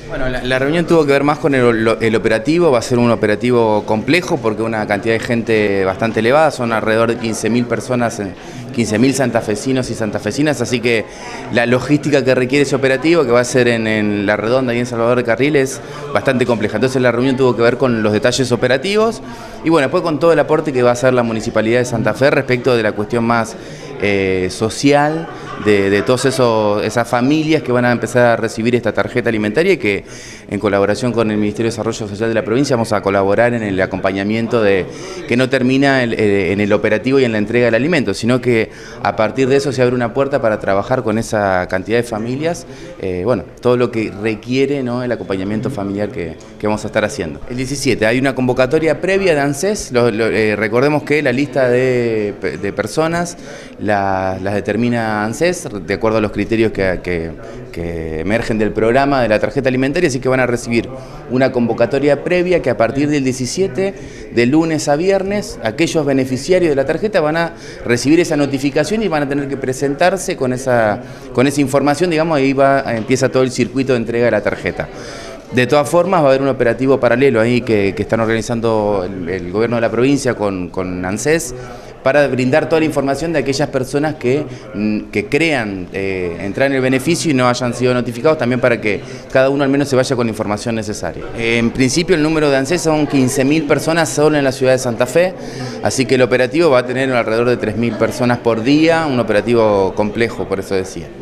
Bueno, la reunión tuvo que ver más con el operativo. Va a ser un operativo complejo porque una cantidad de gente bastante elevada, son alrededor de 15.000 personas, 15.000 santafesinos y santafesinas, así que la logística que requiere ese operativo, que va a ser en La Redonda y en Salvador de Carril, es bastante compleja. Entonces la reunión tuvo que ver con los detalles operativos y bueno, después con todo el aporte que va a hacer la Municipalidad de Santa Fe respecto de la cuestión más social de todas esas familias que van a empezar a recibir esta tarjeta alimentaria y que en colaboración con el Ministerio de Desarrollo Social de la provincia vamos a colaborar en el acompañamiento de que no termina en el operativo y en la entrega del alimento, sino que a partir de eso se abre una puerta para trabajar con esa cantidad de familias, bueno, todo lo que requiere, ¿no?, el acompañamiento familiar que vamos a estar haciendo. El 17 hay una convocatoria previa de ANSES, recordemos que la lista de personas las determina ANSES de acuerdo a los criterios que emergen del programa de la tarjeta alimentaria, así que van a recibir una convocatoria previa que a partir del 17, de lunes a viernes, aquellos beneficiarios de la tarjeta van a recibir esa notificación y van a tener que presentarse con esa información, digamos, ahí empieza todo el circuito de entrega de la tarjeta. De todas formas va a haber un operativo paralelo ahí que están organizando el gobierno de la provincia con ANSES, para brindar toda la información de aquellas personas que crean entrar en el beneficio y no hayan sido notificados, también para que cada uno al menos se vaya con la información necesaria. En principio el número de ANSES son 15.000 personas solo en la ciudad de Santa Fe, así que el operativo va a tener alrededor de 3.000 personas por día, un operativo complejo, por eso decía.